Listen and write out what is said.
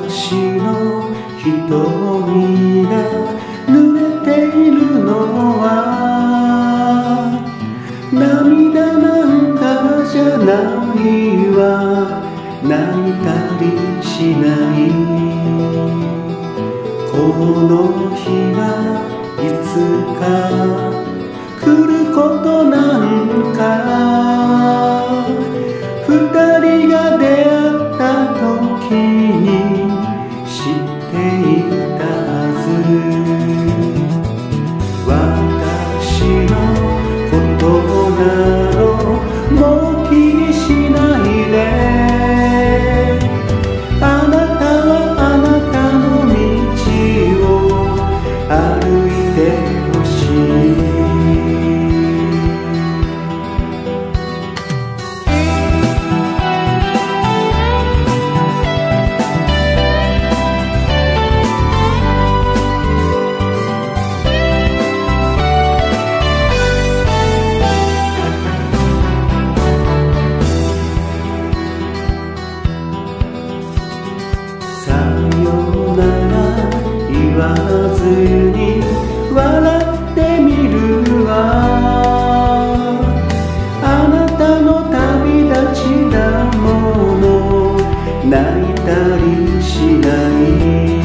私の瞳が濡れているのは涙なんかじゃないわ、泣いたりしない。この日がいつか来ることなんか、二人が出会った時に知っていたはず。私のことなどもう気にしないで、あなたはあなたの道を歩いてほしい。言わずに笑ってみるわ、あなたの旅立ちだもの、泣いたりしない。